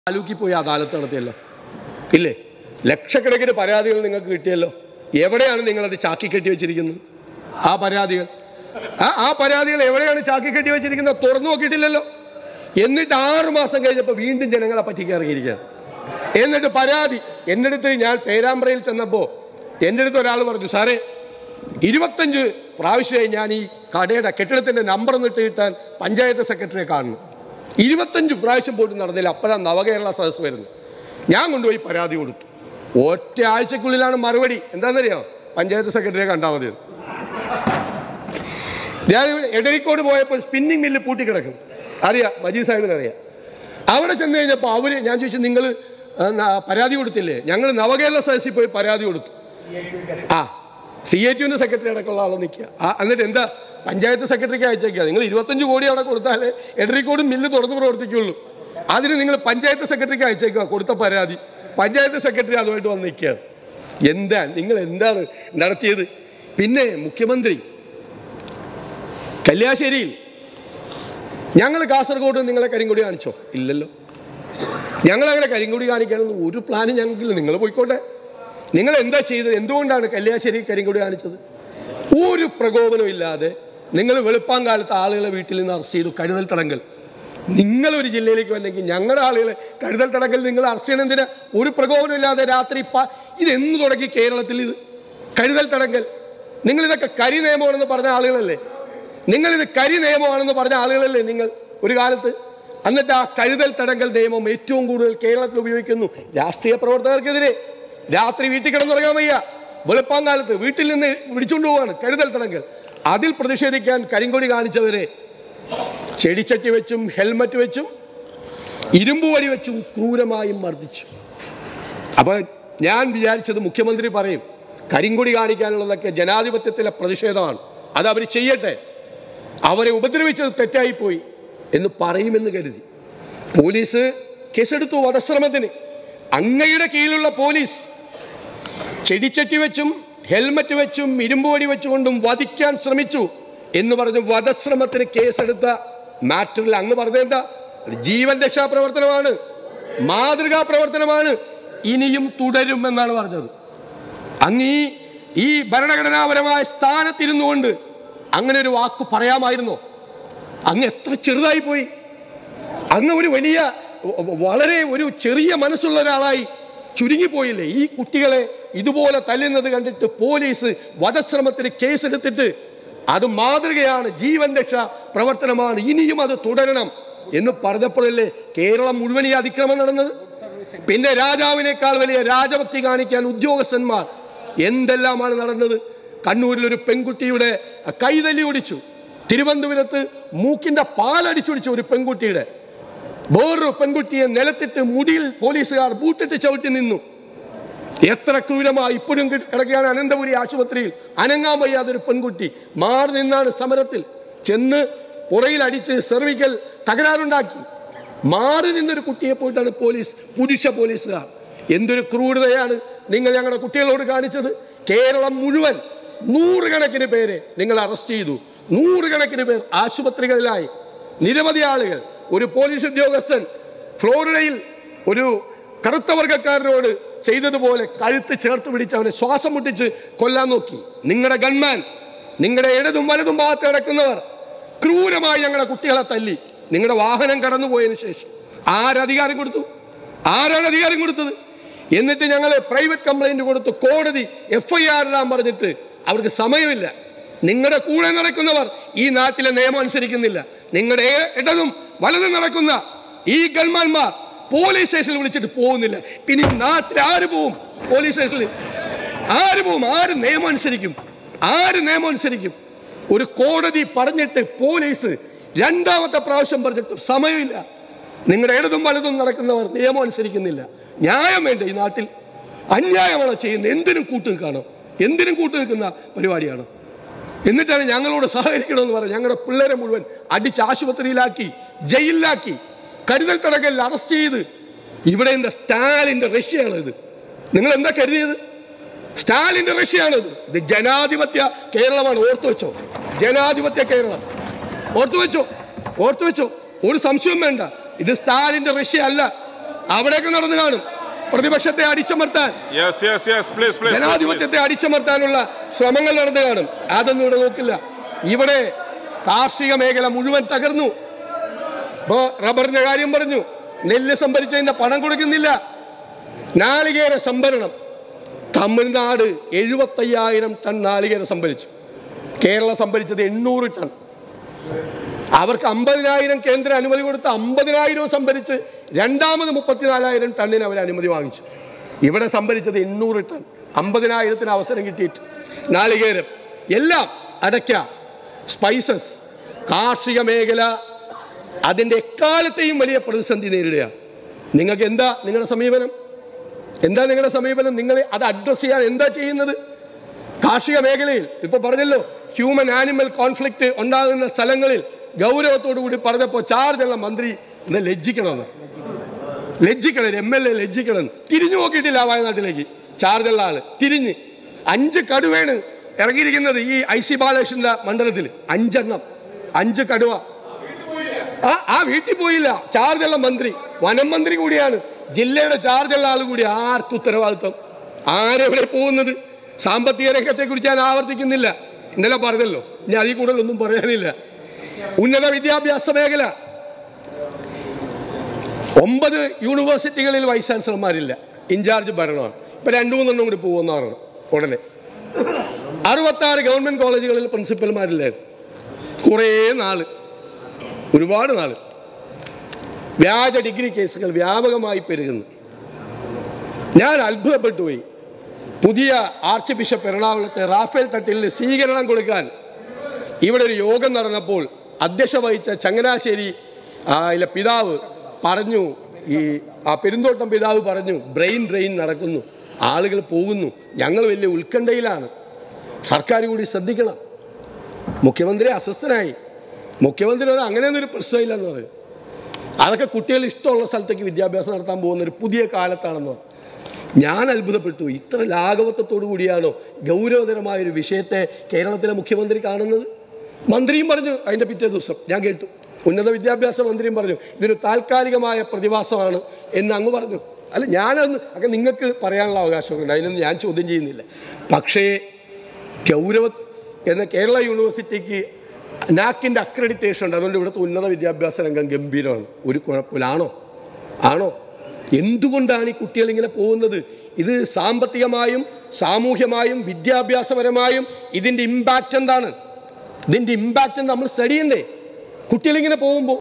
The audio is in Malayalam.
താലൂക്കിൽ പോയി അദാലത്ത് നടത്തിയല്ലോ ഇല്ലേ? ലക്ഷക്കണക്കിന് പരാതികൾ നിങ്ങൾക്ക് കിട്ടിയല്ലോ. എവിടെയാണ് നിങ്ങളത് ചാക്കി കെട്ടി വെച്ചിരിക്കുന്നത്? ആ പരാതികൾ എവിടെയാണ് ചാക്കി കെട്ടി വെച്ചിരിക്കുന്നത്? തുറന്നു നോക്കിയിട്ടില്ലല്ലോ. എന്നിട്ട് 6 മാസം കഴിഞ്ഞപ്പോൾ വീണ്ടും ജനങ്ങളെ പറ്റിക്കാൻ ഇറങ്ങിയിരിക്കുകയാണ്. എന്നിട്ട് പരാതി എൻ്റെ അടുത്ത്, ഞാൻ പേരാമ്പ്രയിൽ ചെന്നപ്പോൾ എൻ്റെ അടുത്ത് ഒരാൾ പറഞ്ഞു, സാറേ 25 പ്രാവശ്യമായി ഞാൻ ഈ കടയുടെ കെട്ടിടത്തിൻ്റെ നമ്പർ എന്നിട്ട് കിട്ടാൻ പഞ്ചായത്ത് സെക്രട്ടറിയെ കാണുന്നു. 25 പ്രാവശ്യം പോയിട്ട് നടന്നില്ല. അപ്പോഴാണ് നവകേരള സദസ്സ് വരുന്നത്. ഞാൻ കൊണ്ടുപോയി പരാതി കൊടുത്തു. ഒറ്റ ആഴ്ചക്കുള്ളിലാണ് മറുപടി. എന്താണെന്നറിയാമോ? പഞ്ചായത്ത് സെക്രട്ടറിയെ കണ്ടാൽ മതി. ഞാൻ എടരിക്കോട് പോയപ്പോൾ സ്പിന്നിങ് മില്ല് പൂട്ടിക്കിടക്കും. അറിയാം, മജീദ് സാഹിബിനറിയാം. അവിടെ ചെന്ന് കഴിഞ്ഞപ്പോൾ ഞാൻ ചോദിച്ചു, നിങ്ങൾ പരാതി കൊടുത്തില്ലേ? ഞങ്ങൾ നവകേരള സദസ്സിൽ പോയി പരാതി കൊടുത്തു. CATUവിൻ്റെ സെക്രട്ടറി അടക്കമുള്ള ആളെ നിൽക്കുക. എന്നിട്ട് എന്താ പഞ്ചായത്ത് സെക്രട്ടറിക്ക് അയച്ചേക്കുക? നിങ്ങൾ 25 കോടി അവിടെ കൊടുത്താലേ എടരിക്കോട് മില്ല് തുറന്ന് പ്രവർത്തിക്കുള്ളൂ. അതിന് നിങ്ങൾ പഞ്ചായത്ത് സെക്രട്ടറിക്ക് അയച്ചേക്കുക കൊടുത്ത പരാതി. പഞ്ചായത്ത് സെക്രട്ടറി അതുമായിട്ട് വന്ന് നിൽക്കുകയാണ്. നിങ്ങൾ എന്താണ് നടത്തിയത്? പിന്നെ മുഖ്യമന്ത്രി കല്യാശ്ശേരിയിൽ ഞങ്ങൾ കാസർഗോഡ് നിങ്ങളെ കരിങ്കൊടി കാണിച്ചോ? ഇല്ലല്ലോ. ഞങ്ങളങ്ങനെ കരിങ്കൊടി കാണിക്കാനൊന്നും ഒരു പ്ലാനും ഞങ്ങൾക്കില്ല. നിങ്ങൾ പോയിക്കോട്ടെ. നിങ്ങൾ എന്താ ചെയ്തത്? എന്തുകൊണ്ടാണ് കല്യാശ്ശേരി കരിങ്കൊടി കാണിച്ചത്? ഒരു പ്രകോപനവും ഇല്ലാതെ നിങ്ങൾ വെളുപ്പാങ്കാലത്ത് ആളുകളെ വീട്ടിൽ നിന്ന് അറസ്റ്റ് ചെയ്തു. കരുതൽ തടങ്കൽ. നിങ്ങളൊരു ജില്ലയിലേക്ക് വന്നെങ്കിൽ ഞങ്ങളുടെ ആളുകളെ കരുതൽ തടങ്കൽ നിങ്ങൾ അറസ്റ്റ് ചെയ്യണം. എന്തിനാ? ഒരു പ്രകോപനം ഇല്ലാതെ രാത്രി ഇതെന്ന് തുടങ്ങി കേരളത്തിൽ ഇത് കരുതൽ തടങ്കൽ? നിങ്ങളിതൊക്കെ കരി നിയമമാണെന്ന് പറഞ്ഞ ആളുകളല്ലേ? നിങ്ങളിത് കരി നിയമമാണെന്ന് പറഞ്ഞ ആളുകളല്ലേ നിങ്ങൾ ഒരു കാലത്ത്? എന്നിട്ട് ആ കരുതൽ തടങ്കൽ നിയമം ഏറ്റവും കൂടുതൽ കേരളത്തിൽ ഉപയോഗിക്കുന്നു രാഷ്ട്രീയ പ്രവർത്തകർക്കെതിരെ. രാത്രി വീട്ടിൽ കിടന്നുറങ്ങാൻ വയ്യ, വെളുപ്പാങ്കാലത്ത് വീട്ടിൽ നിന്ന് പിടിച്ചുകൊണ്ട് പോവാണ് കരുതൽ തടങ്കൽ. അതിൽ പ്രതിഷേധിക്കാൻ കരിങ്കൊടി കാണിച്ചവരെ ചെടിച്ചട്ടി വെച്ചും ഹെൽമറ്റ് വെച്ചും ഇരുമ്പ് വടി വെച്ചും ക്രൂരമായും മർദ്ദിച്ചു. അപ്പോൾ ഞാൻ വിചാരിച്ചത് മുഖ്യമന്ത്രി പറയും കരിങ്കൊടി കാണിക്കാനുള്ളതൊക്കെ ജനാധിപത്യത്തിലെ പ്രതിഷേധമാണ്, അത് അവർ ചെയ്യട്ടെ, അവരെ ഉപദ്രവിച്ചത് തെറ്റായിപ്പോയി എന്ന് പറയുമെന്ന് കരുതി. പോലീസ് കേസെടുത്തു വധശ്രമത്തിന്. അങ്ങയുടെ കീഴിലുള്ള പോലീസ് ചെടിച്ചട്ടി വെച്ചും ഹെൽമറ്റ് വെച്ചും ഇരുമ്പ് വടി വെച്ചുകൊണ്ടും വധിക്കാൻ ശ്രമിച്ചു എന്ന് പറഞ്ഞ് വധശ്രമത്തിന് കേസെടുത്ത മാറ്ററിൽ അങ്ങ് പറഞ്ഞെന്താ? ജീവൻ രക്ഷാ പ്രവർത്തനമാണ്, മാതൃകാ പ്രവർത്തനമാണ്, ഇനിയും തുടരുമെന്നാണ് പറഞ്ഞത്. അങ്ങ് ഈ ഭരണഘടനാപരമായ സ്ഥാനത്തിരുന്നു കൊണ്ട് അങ്ങനെ ഒരു വാക്ക് പറയാമായിരുന്നോ? അങ്ങ് എത്ര ചെറുതായി പോയി. അങ്ങ് ഒരു വളരെ ഒരു ചെറിയ മനസ്സുള്ള ഒരാളായി ചുരുങ്ങിപ്പോയില്ലേ? ഈ കുട്ടികളെ ഇതുപോലെ തല്ലുന്നത് കണ്ടിട്ട് പോലീസ് വധശ്രമത്തിന് കേസെടുത്തിട്ട് അത് മാതൃകയാണ്, ജീവൻ രക്ഷാ പ്രവർത്തനമാണ്, ഇനിയും അത് തുടരണം എന്ന് പറഞ്ഞപ്പോഴല്ലേ കേരളം മുഴുവൻ ഈ അതിക്രമം നടന്നത്? പിന്നെ രാജാവിനേക്കാൾ വലിയ രാജഭക്തി കാണിക്കാൻ ഉദ്യോഗസ്ഥന്മാർ എന്തെല്ലാമാണ് നടന്നത്? കണ്ണൂരിൽ ഒരു പെൺകുട്ടിയുടെ കൈതല്ലി ഒടിച്ചു. തിരുവനന്തപുരത്ത് മൂക്കിന്റെ പാലടിച്ചൊടിച്ചു ഒരു പെൺകുട്ടിയുടെ. വേറൊരു പെൺകുട്ടിയെ നിലത്തിട്ട് മുടിയിൽ പോലീസുകാർ ബൂട്ടിട്ട് ചവിട്ടി നിന്നു. എത്ര ക്രൂരമായി! ഇപ്പോഴും കിടക്കുകയാണ് അനന്തപുരി ആശുപത്രിയിൽ. അനങ്ങാൻ വയ്യാതെ ഒരു പെൺകുട്ടി മാറി നിന്നാണ് സമരത്തിൽ ചെന്ന് പുറയിൽ അടിച്ച് സെർവിക്കൽ തകരാറുണ്ടാക്കി. മാറി നിന്നൊരു കുട്ടിയെ പോയിട്ടാണ് പുരുഷ പോലീസുകാർ. എന്തൊരു ക്രൂരതയാണ് നിങ്ങൾ ഞങ്ങളുടെ കുട്ടികളോട് കാണിച്ചത്! കേരളം മുഴുവൻ 100 കണക്കിന് പേരെ നിങ്ങൾ അറസ്റ്റ് ചെയ്തു. 100 കണക്കിന് പേർ ആശുപത്രികളിലായി. നിരവധി ആളുകൾ. ഒരു പോലീസ് ഉദ്യോഗസ്ഥൻ ഫ്ലോറിഡയിൽ ഒരു കറുത്ത വർഗക്കാരനോട് ചെയ്തതുപോലെ കഴുത്ത് ചേർത്ത് പിടിച്ച് അവനെ ശ്വാസം മുട്ടിച്ച് കൊല്ലാൻ നോക്കി. നിങ്ങളുടെ ഗൺമാൻ, നിങ്ങളുടെ ഇടതും വലതും ഭാഗത്ത് കിടക്കുന്നവർ ക്രൂരമായി ഞങ്ങളുടെ കുട്ടികളെ തല്ലി. നിങ്ങളുടെ വാഹനം കടന്നുപോയതിനു ശേഷം ആരധികാരം കൊടുത്തു? ആരാണ് അധികാരം കൊടുത്തത്? എന്നിട്ട് ഞങ്ങൾ പ്രൈവറ്റ് കംപ്ലൈന്റ് കൊടുത്തു. കോടതി FIR ഇടാൻ പറഞ്ഞിട്ട് അവർക്ക് സമയമില്ല. നിങ്ങളുടെ കൂടെ നടക്കുന്നവർ ഈ നാട്ടിലെ നിയമം അനുസരിക്കുന്നില്ല. നിങ്ങളുടെ ഇടതും വലതും നടക്കുന്ന ഈ ഗൺമാന്മാർ പോലീസ് സ്റ്റേഷനിൽ വിളിച്ചിട്ട് പോകുന്നില്ല. പിന്നെ ഈ നാട്ടിൽ ആര് പോവും? പോലീസ് സ്റ്റേഷനിൽ ആര് പോവും? ആര് നിയമം അനുസരിക്കും? ഒരു കോടതി പറഞ്ഞിട്ട് പോലീസ് 2ാമത്തെ പ്രാവശ്യം പറഞ്ഞിട്ട് സമയമില്ല. നിങ്ങളുടെ ഇടതും വലതും നടക്കുന്നവർ നിയമം അനുസരിക്കുന്നില്ല. ന്യായം വേണ്ട ഈ നാട്ടിൽ? അന്യായമാണോ ചെയ്യുന്നത്? എന്തിനും കൂട്ടു നിൽക്കുന്ന പരിപാടിയാണ്. എന്നിട്ടാണ് ഞങ്ങളോട് സഹകരിക്കണമെന്ന് പറഞ്ഞ് ഞങ്ങളുടെ പിള്ളേരെ മുഴുവൻ അടിച്ച് ആശുപത്രിയിലാക്കി, ജയിലിലാക്കി, കരുതൽ തടങ്കലിൽ അറസ്റ്റ് ചെയ്ത്. ഇവിടെ എന്താ? സ്റ്റാലിൻ്റെ റഷ്യയാണ് ഇത്. നിങ്ങൾ എന്താ കരുതിയത്? സ്റ്റാലിൻ്റെ റഷ്യയാണിത്. ഇത് ജനാധിപത്യ കേരളമാണ്. ഓർത്തു വെച്ചോ, ജനാധിപത്യ കേരളം. ഓർത്തു വെച്ചോ. ഒരു സംശയവും വേണ്ട. ഇത് സ്റ്റാലിൻ്റെ റഷ്യ അല്ല. അവിടേക്ക് നടന്നു കാണും. പ്രതിപക്ഷത്തെ അടിച്ചമർത്താൻ, ജനാധിപത്യത്തെ അടിച്ചമർത്താനുള്ള ശ്രമങ്ങൾ നടന്നു കാണും. അതൊന്നും ഇവിടെ നോക്കില്ല. ഇവിടെ കാർഷിക മേഖല മുഴുവൻ തകർന്നു. ഇപ്പോ റബ്ബറിന്റെ കാര്യം പറഞ്ഞു, നെല്ല് സംഭരിച്ചതിന്റെ പണം കൊടുക്കുന്നില്ല. നാളികേര സംഭരണം, തമിഴ്നാട് 75,000 ടൺ നാളികേരം സംഭരിച്ചു. കേരളം സംഭരിച്ചത് 800 ടൺ. അവർക്ക് 50,000 കേന്ദ്ര അനുമതി കൊടുത്ത് 50,000 സംഭരിച്ച് രണ്ടാമത് 34,000 ടണ്ണിന് അവർ അനുമതി വാങ്ങിച്ചു. ഇവിടെ സംഭരിച്ചത് 800 ടൺ. 50,000 അവസരം കിട്ടിയിട്ട് നാളികേരം എല്ലാം അടയ്ക്ക, സ്പൈസസ്, കാർഷിക മേഖല അതിൻ്റെ എക്കാലത്തെയും വലിയ പ്രതിസന്ധി നേരിടുക. നിങ്ങൾക്ക് എന്താ നിങ്ങളുടെ സമീപനം? എന്താ നിങ്ങളുടെ സമീപനം? നിങ്ങൾ അത് അഡ്രസ് ചെയ്യാൻ എന്താ ചെയ്യുന്നത്? കാർഷിക മേഖലയിൽ ഇപ്പൊ പറഞ്ഞല്ലോ, ഹ്യൂമൻ ആനിമൽ കോൺഫ്ലിക്റ്റ് ഉണ്ടാകുന്ന സ്ഥലങ്ങളിൽ ഗൗരവത്തോടു കൂടി പറഞ്ഞപ്പോൾ ചാർജുള്ള മന്ത്രി ലജ്ജിക്കണമെന്ന്, ലജ്ജിക്കണം, MLA ലജ്ജിക്കണം. തിരിഞ്ഞു നോക്കിയിട്ടില്ല വയനാട്ടിലേക്ക് ചാർജുള്ള ആള്. തിരിഞ്ഞ് 5 കടുവയാണ് ഇറങ്ങിയിരിക്കുന്നത് ഈ IC ബാലകൃഷ്ണന്റെ മണ്ഡലത്തിൽ. 5 എണ്ണം, 5 കടുവ. ആ വീട്ടിൽ പോയില്ല. ചാർജുള്ള മന്ത്രി, വനം മന്ത്രി കൂടിയാണ്, ജില്ലയുടെ ചാർജുള്ള ആൾ കൂടി. ആർക്ക് ഉത്തരവാദിത്വം? ആരെവിടെ പോകുന്നത്? സാമ്പത്തിക രംഗത്തെ കുറിച്ച് ഞാൻ ആവർത്തിക്കുന്നില്ല, ഇന്നലെ പറഞ്ഞല്ലോ, ഇനി അതിൽ കൂടുതലൊന്നും പറയാനില്ല. ഉന്നത വിദ്യാഭ്യാസ മേഖല, 9 യൂണിവേഴ്സിറ്റികളിൽ വൈസ് ചാൻസലർമാരില്ല, ഇൻചാർജ് ഭരണമാണ്. ഇപ്പൊ 2-3 കൂടി പോകുന്ന പറയണം ഉടനെ. 66 ഗവൺമെന്റ് കോളേജുകളിൽ പ്രിൻസിപ്പൽമാരില്ലായിരുന്നു. കുറേ നാള്, ഒരുപാട് നാള്. വ്യാജ ഡിഗ്രി കേസുകൾ വ്യാപകമായി പെരുകുന്നു. ഞാൻ അത്ഭുതപ്പെട്ടു പോയി. പുതിയ ആർച്ച് ബിഷപ്പ് എറണാകുളത്തെ റാഫേൽ തട്ടിലിന് സ്വീകരണം കൊടുക്കാൻ ഇവിടെ ഒരു യോഗം നടന്നപ്പോൾ അധ്യക്ഷ വഹിച്ച ചങ്ങനാശ്ശേരി പിതാവ് പറഞ്ഞു, പെരുന്തോട്ടം പിതാവ് പറഞ്ഞു, ബ്രെയിൻ ഡ്രെയിൻ നടക്കുന്നു, ആളുകൾ പോകുന്നു, ഞങ്ങൾ വലിയ ഉത്കണ്ഠയിലാണ്, സർക്കാർ കൂടി ശ്രദ്ധിക്കണം. മുഖ്യമന്ത്രി അസ്വസ്ഥനായി. മുഖ്യമന്ത്രി അങ്ങനെയൊന്നൊരു പ്രശ്നമില്ലെന്ന് പറയും. അതൊക്കെ കുട്ടികൾ ഇഷ്ടമുള്ള സ്ഥലത്തേക്ക് വിദ്യാഭ്യാസം നടത്താൻ പോകുന്ന ഒരു പുതിയ കാലത്താണെന്ന് പറഞ്ഞു. ഞാൻ അത്ഭുതപ്പെട്ടു. ഇത്ര ലാഘവത്വത്തോടു കൂടിയാണോ ഗൗരവതരമായൊരു വിഷയത്തെ കേരളത്തിലെ മുഖ്യമന്ത്രി കാണുന്നത്? മന്ത്രിയും പറഞ്ഞു അതിൻ്റെ പിറ്റേ ദിവസം, ഞാൻ കേട്ടു, ഉന്നത വിദ്യാഭ്യാസ മന്ത്രിയും പറഞ്ഞു ഇതൊരു താൽക്കാലികമായ പ്രതിഭാസമാണ് എന്ന് അങ്ങ് പറഞ്ഞു. അല്ല, ഞാനൊന്ന് ഒക്കെ നിങ്ങൾക്ക് പറയാനുള്ള അവകാശമുണ്ട്, അതിനൊന്നും ഞാൻ ചോദ്യം ചെയ്യുന്നില്ല. പക്ഷേ എന്ന കേരള യൂണിവേഴ്സിറ്റിക്ക് നാക്കിൻ്റെ അക്രഡിറ്റേഷൻ ഉണ്ട്, അതുകൊണ്ട് ഇവിടുത്തെ ഉന്നത വിദ്യാഭ്യാസ രംഗം ഗംഭീരമാണ്, ഒരു കുഴപ്പമില്ല. ആണോ? എന്തുകൊണ്ടാണ് ഈ കുട്ടികൾ ഇങ്ങനെ പോകുന്നത്? ഇത് സാമ്പത്തികമായും സാമൂഹ്യമായും വിദ്യാഭ്യാസപരമായും ഇതിൻ്റെ ഇമ്പാക്റ്റ് എന്താണ്? ഇതിൻ്റെ ഇമ്പാക്റ്റ് നമ്മൾ സ്റ്റഡി ചെയ്യണ്ടേ? കുട്ടികളിങ്ങനെ പോകുമ്പോൾ